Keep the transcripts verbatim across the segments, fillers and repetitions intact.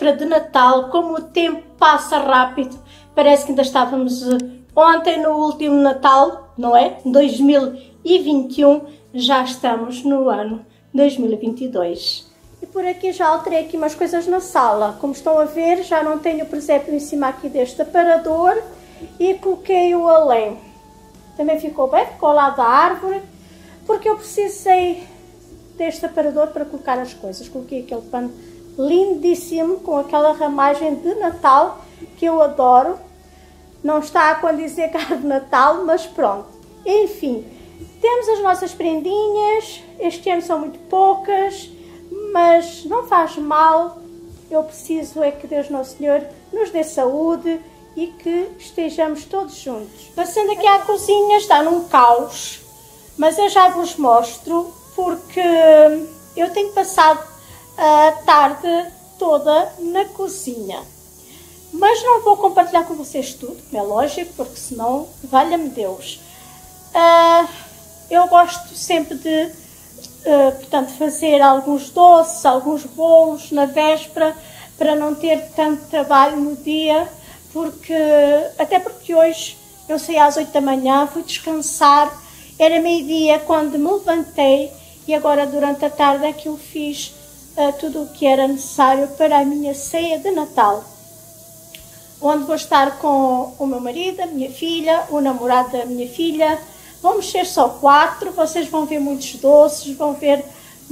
véspera de Natal, como o tempo passa rápido, parece que ainda estávamos ontem no último Natal, não é? dois mil e vinte e um, já estamos no ano dois mil e vinte e dois. E por aqui já alterei aqui umas coisas na sala. Como estão a ver, já não tenho o presépio em cima aqui deste aparador e coloquei-o além. Também ficou bem, ficou ao lado da árvore, porque eu precisei deste aparador para colocar as coisas. Coloquei aquele pano lindíssimo com aquela ramagem de Natal que eu adoro. Não está a condizer cara de Natal, mas pronto. Enfim, temos as nossas prendinhas. Este ano são muito poucas, mas não faz mal. Eu preciso é que Deus Nosso Senhor nos dê saúde e que estejamos todos juntos. Passando aqui à cozinha, está num caos, mas eu já vos mostro, porque eu tenho passado a tarde toda na cozinha. Mas não vou compartilhar com vocês tudo, como é lógico, porque senão, valha-me Deus. Uh, eu gosto sempre de, uh, portanto, fazer alguns doces, alguns bolos na véspera, para não ter tanto trabalho no dia, porque, até porque hoje eu saí às oito da manhã, fui descansar, era meio-dia quando me levantei e agora durante a tarde é que eu fiz uh, tudo o que era necessário para a minha ceia de Natal, onde vou estar com o meu marido, a minha filha, o namorado da minha filha. Vamos ser só quatro, vocês vão ver muitos doces, vão ver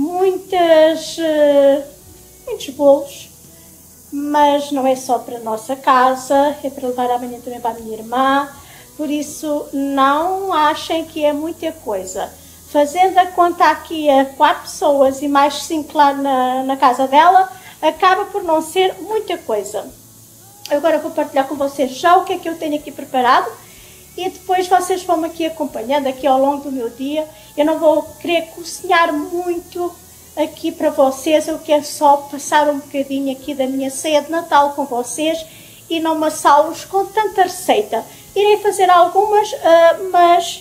muitas, uh, muitos bolos. Mas não é só para a nossa casa, é para levar amanhã também para a minha irmã, por isso não achem que é muita coisa. Fazendo a conta aqui a quatro pessoas e mais cinco lá na, na casa dela, acaba por não ser muita coisa. Agora vou partilhar com vocês já o que é que eu tenho aqui preparado e depois vocês vão aqui acompanhando aqui ao longo do meu dia. Eu não vou querer cozinhar muito aqui para vocês, eu quero só passar um bocadinho aqui da minha ceia de Natal com vocês e não amassá-los com tanta receita. Irei fazer algumas, uh, mas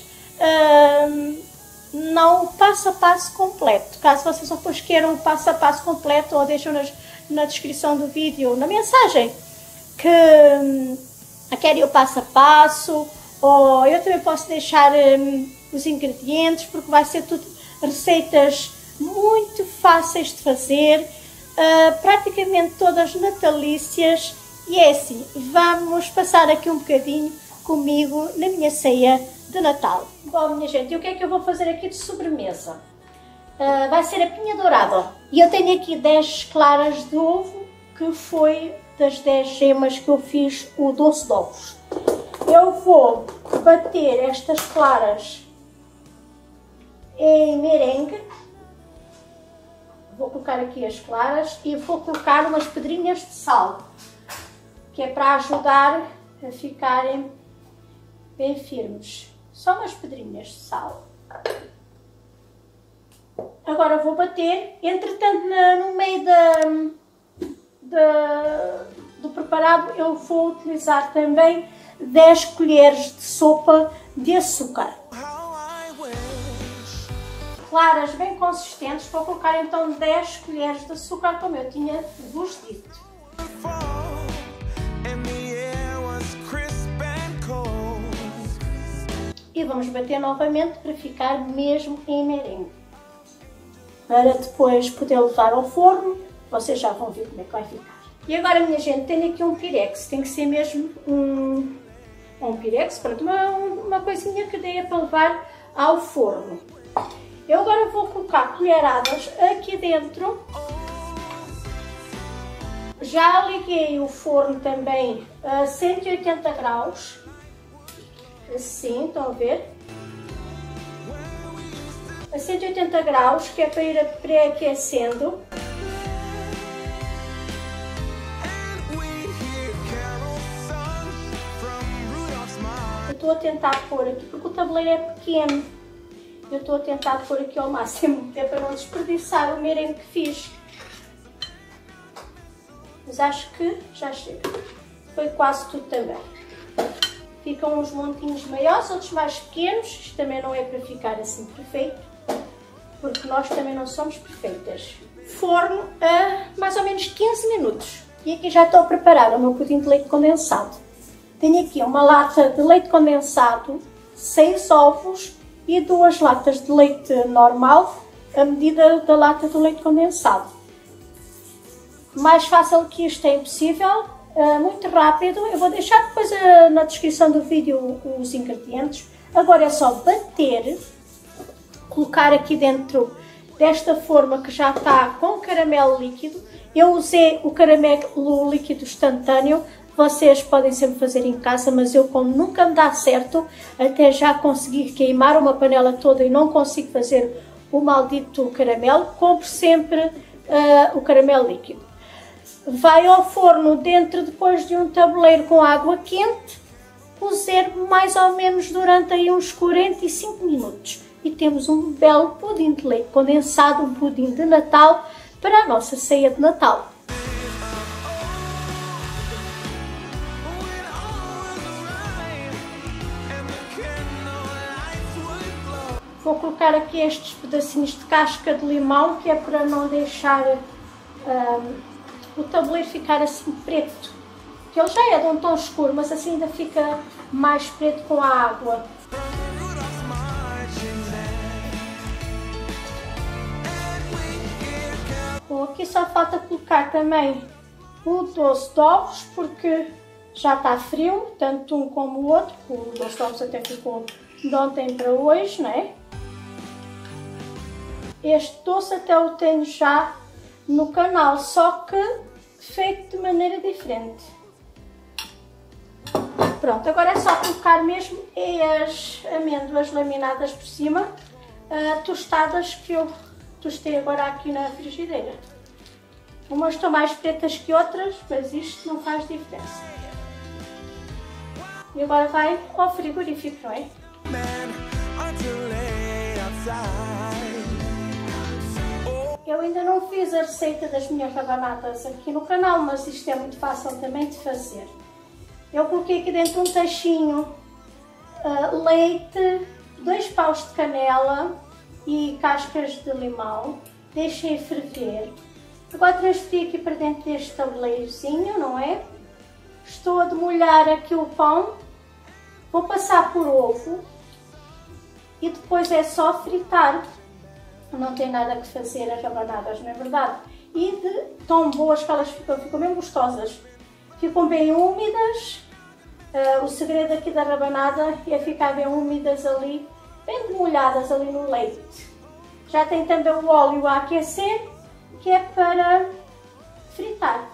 uh, não passo a passo completo. Caso vocês depois queiram o passo a passo completo, ou deixam nas, na descrição do vídeo, na mensagem, que um, querem o passo a passo, ou eu também posso deixar um, os ingredientes, porque vai ser tudo receitas muito fáceis de fazer, uh, praticamente todas natalícias, e é assim, vamos passar aqui um bocadinho comigo na minha ceia de Natal. Bom, minha gente, e o que é que eu vou fazer aqui de sobremesa? Uh, vai ser a pinha dourada, e eu tenho aqui dez claras de ovo, que foi das dez gemas que eu fiz o doce de ovos. Eu vou bater estas claras em merengue. Vou colocar aqui as claras e vou colocar umas pedrinhas de sal, que é para ajudar a ficarem bem firmes. Só umas pedrinhas de sal. Agora vou bater. Entretanto, no meio da, da, do preparado, eu vou utilizar também dez colheres de sopa de açúcar. Claras bem consistentes, vou colocar então dez colheres de açúcar, como eu tinha vos dito. E vamos bater novamente para ficar mesmo em merengue. Para depois poder levar ao forno, vocês já vão ver como é que vai ficar. E agora, minha gente, tenho aqui um pirex, tem que ser mesmo um, um pirex, pronto, uma, uma coisinha que dê para levar ao forno. Eu agora vou colocar colheradas aqui dentro. Já liguei o forno também a cento e oitenta graus. Assim, estão a ver? A cento e oitenta graus, que é para ir pré-aquecendo. Eu estou a tentar pôr aqui, porque o tabuleiro é pequeno. Eu estou a tentar pôr aqui ao máximo, é para não desperdiçar o merengue que fiz. Mas acho que já chega. Foi quase tudo também. Ficam uns montinhos maiores, outros mais pequenos. Isto também não é para ficar assim perfeito, porque nós também não somos perfeitas. Forno a mais ou menos quinze minutos. E aqui já estou a preparar o meu pudim de leite condensado. Tenho aqui uma lata de leite condensado, seis ovos e duas latas de leite normal, a medida da lata de leite condensado. Mais fácil que isto é impossível, muito rápido. Eu vou deixar depois na descrição do vídeo os ingredientes. Agora é só bater, colocar aqui dentro desta forma que já está com caramelo líquido. Eu usei o caramelo líquido instantâneo, vocês podem sempre fazer em casa, mas eu, como nunca me dá certo, até já consegui queimar uma panela toda e não consigo fazer o maldito caramelo, compro sempre uh, o caramelo líquido. Vai ao forno dentro depois de um tabuleiro com água quente, cozer mais ou menos durante aí uns quarenta e cinco minutos. E temos um belo pudim de leite condensado, um pudim de Natal para a nossa ceia de Natal. Vou colocar aqui estes pedacinhos de casca de limão, que é para não deixar um, o tabuleiro ficar assim preto. Que ele já é de um tom escuro, mas assim ainda fica mais preto com a água. Bom, aqui só falta colocar também o doce de ovos, porque já está frio, tanto um como o outro. O doce de ovos até ficou de ontem para hoje, não é? Este doce até o tenho já no canal, só que feito de maneira diferente. Pronto, agora é só colocar mesmo as amêndoas laminadas por cima, uh, tostadas, que eu tostei agora aqui na frigideira. Umas estão mais pretas que outras, mas isto não faz diferença. E agora vai ao frigorífico, não é? Eu ainda não fiz a receita das minhas rabanadas aqui no canal, mas isto é muito fácil também de fazer. Eu coloquei aqui dentro um tachinho uh, leite, dois paus de canela e cascas de limão. Deixei ferver. Agora transferi aqui para dentro deste tabuleirozinho, não é? Estou a demolhar aqui o pão. Vou passar por ovo e depois é só fritar. Não tem nada que fazer as rabanadas, não é verdade? E de tão boas que elas ficam, ficam bem gostosas. Ficam bem úmidas. Uh, o segredo aqui da rabanada é ficar bem úmidas ali, bem demolhadas ali no leite. Já tem também o óleo a aquecer, que é para fritar.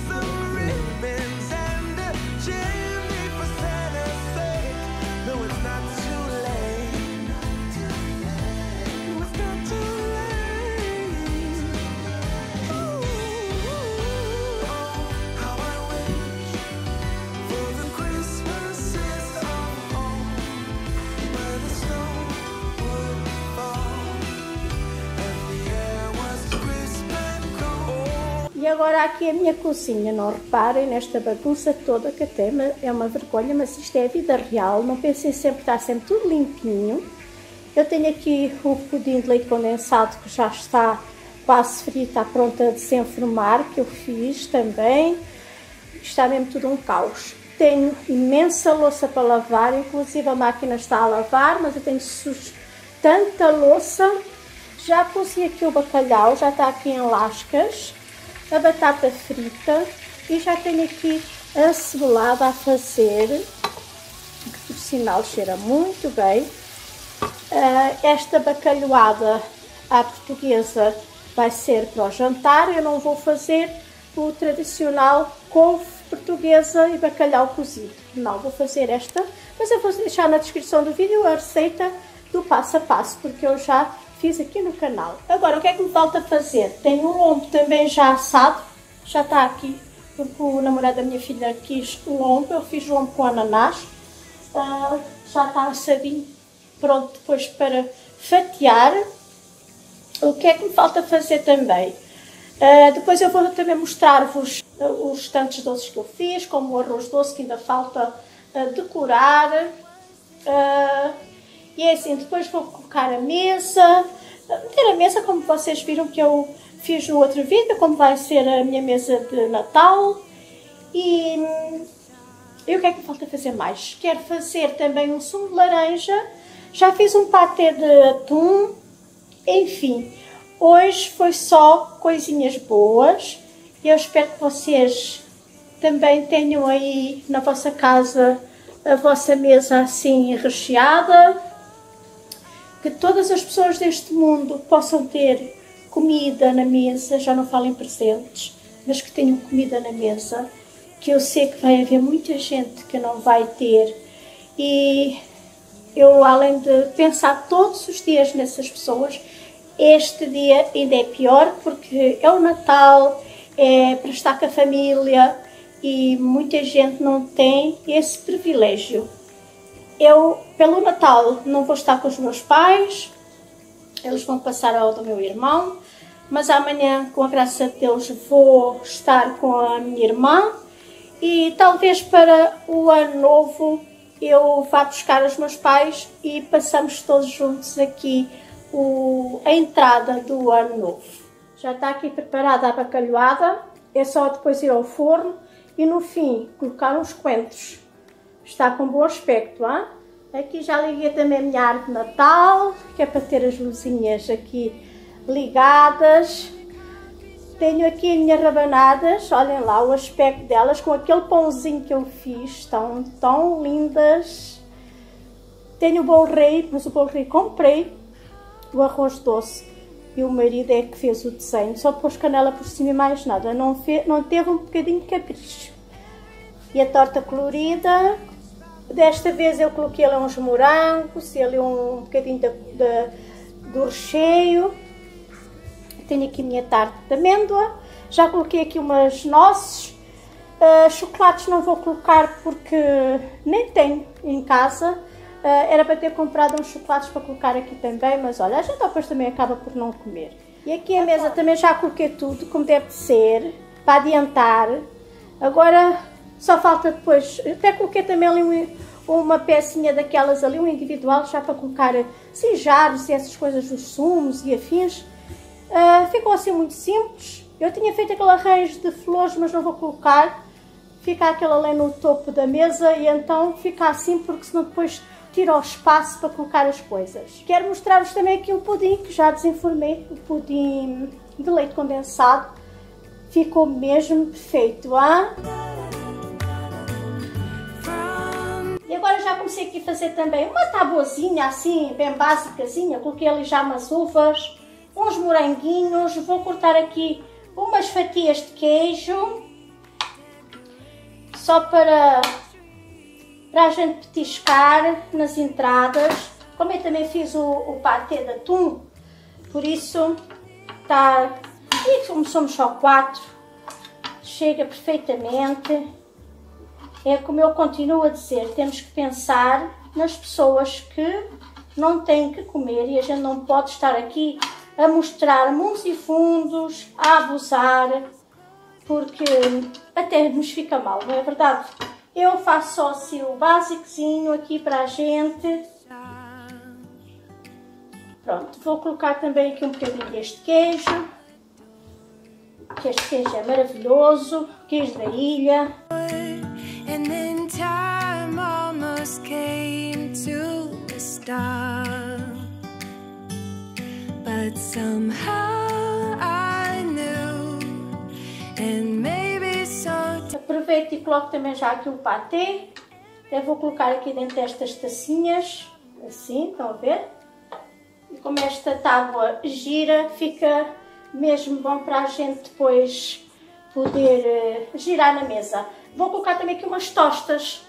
E agora aqui a minha cozinha, não reparem nesta bagunça toda, que até é uma vergonha, mas isto é a vida real, não pensem sempre que está sempre tudo limpinho. Eu tenho aqui o pudim de leite condensado que já está quase frio, está pronto a desenformar, que eu fiz também. Está mesmo tudo um caos. Tenho imensa louça para lavar, inclusive a máquina está a lavar, mas eu tenho tanta louça. Já cozi aqui o bacalhau, já está aqui em lascas. A batata frita e já tenho aqui a cebolada a fazer, que por sinal cheira muito bem. Uh, esta bacalhoada à portuguesa vai ser para o jantar. Eu não vou fazer o tradicional couve portuguesa e bacalhau cozido. Não, vou fazer esta, mas eu vou deixar na descrição do vídeo a receita do passo a passo, porque eu já fiz aqui no canal. Agora, o que é que me falta fazer? Tenho o lombo também já assado, já está aqui, porque o namorado da minha filha quis o lombo, eu fiz lombo com ananás, uh, já está assadinho, pronto depois para fatiar. O que é que me falta fazer também? Uh, depois eu vou também mostrar-vos uh, os tantos doces que eu fiz, como o arroz doce que ainda falta uh, decorar. Uh, E é assim, depois vou colocar a mesa, meter a mesa como vocês viram que eu fiz no outro vídeo como vai ser a minha mesa de Natal. E, e o que é que me falta fazer mais? Quero fazer também um sumo de laranja. Já fiz um patê de atum. Enfim, hoje foi só coisinhas boas. Eu espero que vocês também tenham aí na vossa casa a vossa mesa assim recheada. Que todas as pessoas deste mundo possam ter comida na mesa, já não falo em presentes, mas que tenham comida na mesa, que eu sei que vai haver muita gente que não vai ter, e eu, além de pensar todos os dias nessas pessoas, este dia ainda é pior, porque é o Natal, é para estar com a família, e muita gente não tem esse privilégio. Eu, pelo Natal, não vou estar com os meus pais, eles vão passar ao do meu irmão, mas amanhã, com a graça de Deus, vou estar com a minha irmã, e talvez para o ano novo eu vá buscar os meus pais e passamos todos juntos aqui o, a entrada do ano novo. Já está aqui preparada a bacalhoada, é só depois ir ao forno e no fim colocar uns coentros. Está com bom aspecto, hein? Aqui já liguei também a minha árvore de Natal, que é para ter as luzinhas aqui ligadas. Tenho aqui as minhas rabanadas, olhem lá o aspecto delas, com aquele pãozinho que eu fiz, estão tão lindas. Tenho o bolo rei, mas o bolo rei comprei, o arroz doce, e o marido é que fez o desenho, só pôs canela por cima e mais nada, não, fez, não teve um bocadinho de capricho. E a torta colorida, desta vez eu coloquei ali uns morangos, e ali um bocadinho de, de, do recheio. Tenho aqui a minha tarte de amêndoa, já coloquei aqui umas nozes, uh, chocolates não vou colocar porque nem tenho em casa, uh, era para ter comprado uns chocolates para colocar aqui também, mas olha, a gente depois também acaba por não comer. E aqui a mesa também já coloquei tudo como deve de ser, para adiantar. Agora só falta depois, até coloquei também ali um, uma pecinha daquelas ali, um individual, já para colocar assim, jarros e essas coisas dos sumos e afins. Uh, ficou assim muito simples. Eu tinha feito aquele arranjo de flores, mas não vou colocar. Fica aquela ali no topo da mesa e então fica assim, porque senão depois tira o espaço para colocar as coisas. Quero mostrar-vos também aqui o pudim, que já desenformei, o pudim de leite condensado. Ficou mesmo perfeito, hein? E agora já comecei aqui a fazer também uma tabuazinha assim, bem básicazinha. Coloquei ali já umas uvas, uns moranguinhos, vou cortar aqui umas fatias de queijo, só para, para a gente petiscar nas entradas. Como eu também fiz o, o patê de atum, por isso está, e como somos só quatro, chega perfeitamente. É como eu continuo a dizer, temos que pensar nas pessoas que não têm que comer, e a gente não pode estar aqui a mostrar mundos e fundos, a abusar, porque até nos fica mal, não é verdade? Eu faço só assim o básicozinho aqui para a gente. Pronto, vou colocar também aqui um bocadinho deste queijo, que este queijo é maravilhoso, queijo da ilha. But somehow I knew, and maybe so. Aproveito e coloco também já aqui o patê. Eu vou colocar aqui dentro destas tacinhas, assim, estão a ver? E como esta tábua gira, fica mesmo bom para a gente depois poder uh, girar na mesa. Vou colocar também aqui umas tostas.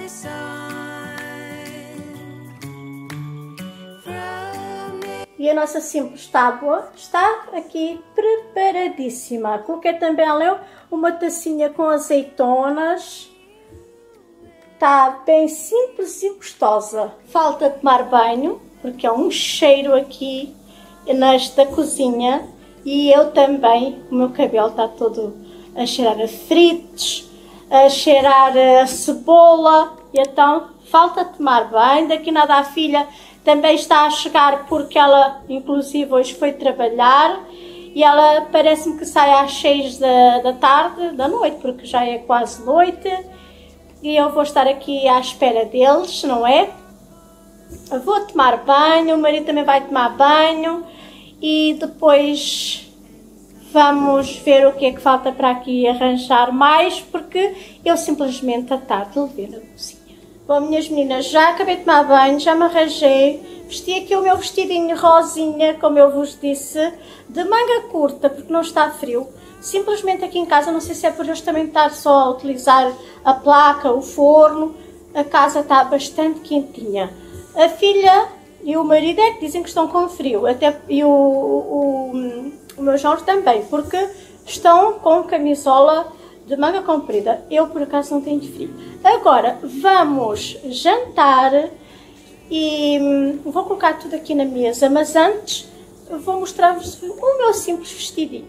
E a nossa simples tábua está aqui preparadíssima. Coloquei também ali uma tacinha com azeitonas. Está bem simples e gostosa. Falta tomar banho, porque é um cheiro aqui nesta cozinha. E eu também, o meu cabelo está todo a cheirar a fritos, a cheirar a cebola. E então falta tomar banho. Daqui nada a filha também está a chegar, porque ela inclusive hoje foi trabalhar, E ela parece-me que sai às seis da, da tarde, da noite, porque já é quase noite. E eu vou estar aqui à espera deles, não é? Eu vou tomar banho, o marido também vai tomar banho. E depois vamos ver o que é que falta para aqui arranjar mais, porque eu simplesmente à tarde levei na cozinha. Bom, minhas meninas, já acabei de tomar banho, já me arranjei. Vesti aqui o meu vestidinho rosinha, como eu vos disse, de manga curta, porque não está frio. Simplesmente aqui em casa, não sei se é por eu também estar só a utilizar a placa, o forno, a casa está bastante quentinha. A filha e o marido é que dizem que estão com frio, até, e o, o, o meu genro também, porque estão com camisola de manga comprida. Eu, por acaso, não tenho frio. Agora, vamos jantar e hum, vou colocar tudo aqui na mesa, mas antes vou mostrar-vos o meu simples vestidinho.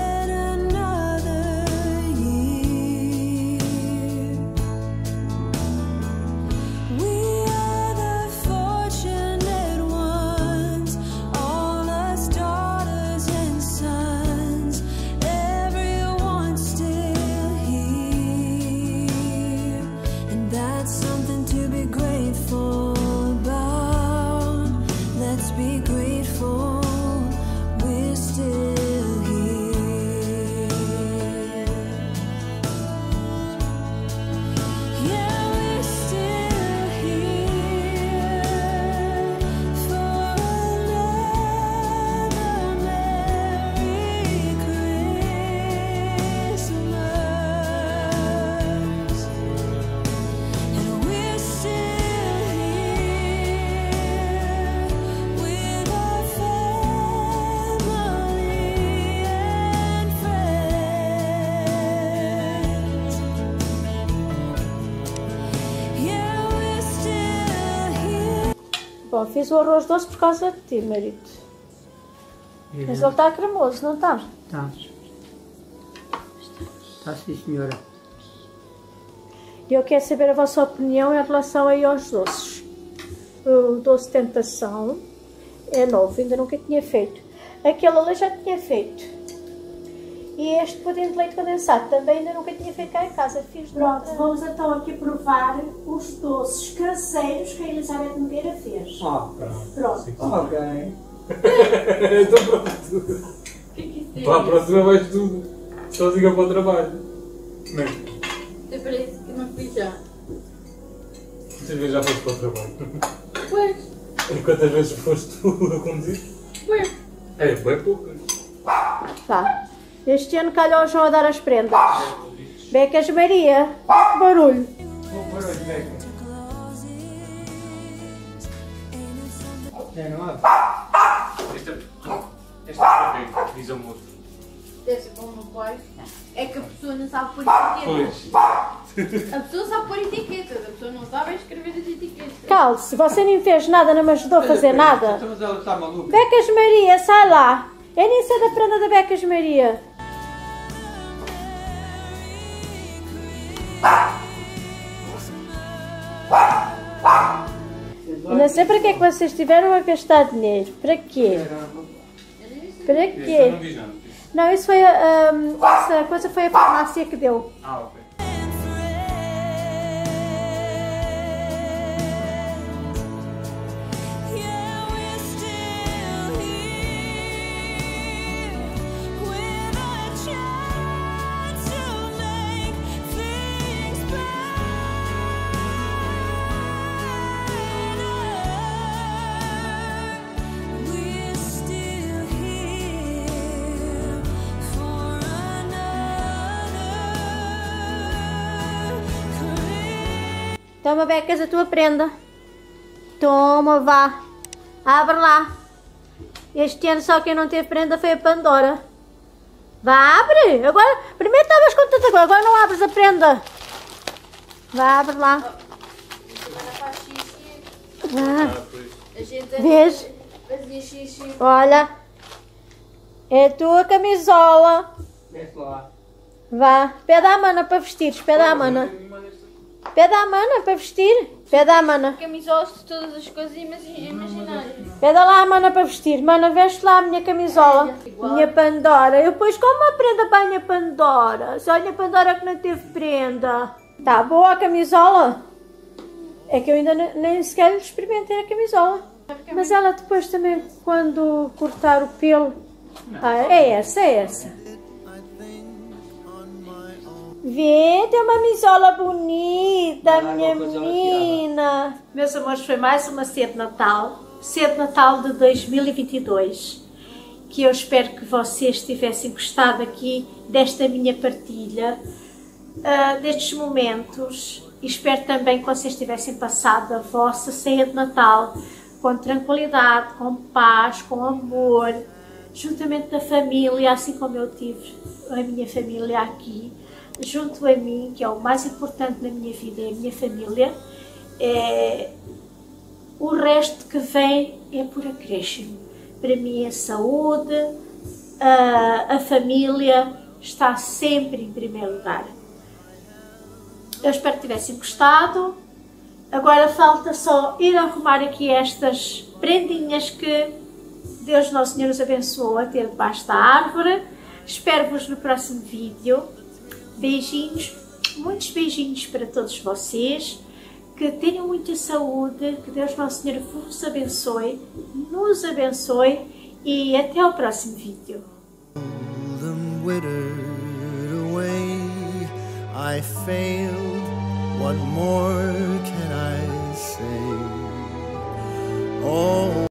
Bom, fiz o arroz doce por causa de ti, marido. É. Mas ele está cremoso, não está? Está. Está sim, senhora. Eu quero saber a vossa opinião em relação aí aos doces. O doce tentação é novo, ainda nunca tinha feito. Aquele ali já tinha feito. E este pudim de leite condensado também ainda nunca tinha feito cá em casa. Fiz Pronto, outra... vamos então aqui provar os doces caseiros que a Elizabeth Nogueira fez. Ah, pronto. Pronto. Ok. Então pronto. Para a próxima vais tudo sozinha para o trabalho. Não é? Até parece que não fui já. Quantas vezes já foste para o trabalho? Pois. E quantas vezes foste tu a conduzir? Pois. É, bem poucas. Tá. Este ano calhou ao João a dar as prendas. Becas Maria. Que barulho. Oh, barulho, Beca. É, não há? Esta, esta é para quem? Diz ao moço. Deve ser para o meu pai. É que a pessoa não sabe pôr etiquetas. Pois. A pessoa sabe pôr etiquetas, a pessoa não sabe escrever as etiquetas. Calce, você nem fez nada, não me ajudou a fazer nada. Mas ela está maluca. Becas Maria, sai lá. Eu nem sei da prenda da Becas Maria. Não sei para que é que vocês tiveram a gastar dinheiro. Para quê? Para quê? Não diz nada. Não, isso foi a, um, essa coisa foi a farmácia que deu. Ah, ok. Toma, Becas, a tua prenda. Toma, vá. Abre lá. Este ano só quem não teve prenda foi a Pandora. Vá, abre. Agora, primeiro estavas com tanta coisa, agora não abres a prenda. Vá, abre lá. Vá. A gente Vês? fazia xixi. Olha. É a tua camisola. Desce lá. Vá. Pede à mana para vestires. Pede à mana. Pede à mana para vestir. Pede à mana. Camisolas de todas as coisas imagi- imaginárias. Pede lá a mana para vestir. Mana, veste lá a minha camisola. Igual. Minha Pandora. Eu depois como uma prenda para a minha Pandora? Só a minha Pandora que não teve prenda. Tá boa a camisola? É que eu ainda nem, nem sequer experimentei a camisola. Mas ela depois também, quando cortar o pelo... Ah, é essa, é essa. Vê, tem uma camisola bonita, minha menina. Meus amores, foi mais uma ceia de Natal. Ceia de Natal de dois mil e vinte e dois. Que eu espero que vocês tivessem gostado aqui desta minha partilha, uh, destes momentos. E espero também que vocês tivessem passado a vossa ceia de Natal com tranquilidade, com paz, com amor, juntamente da família, assim como eu tive a minha família aqui, junto a mim, que é o mais importante na minha vida, é a minha família. É... O resto que vem é por acréscimo. Para mim a saúde, a, a família está sempre em primeiro lugar. Eu espero que tivessem gostado. Agora falta só ir arrumar aqui estas prendinhas que Deus Nosso Senhor nos abençoou a ter debaixo da árvore. Espero-vos no próximo vídeo. Beijinhos, muitos beijinhos para todos vocês. Que tenham muita saúde, que Deus Nosso Senhor vos abençoe, nos abençoe e até ao próximo vídeo. I failed, what more can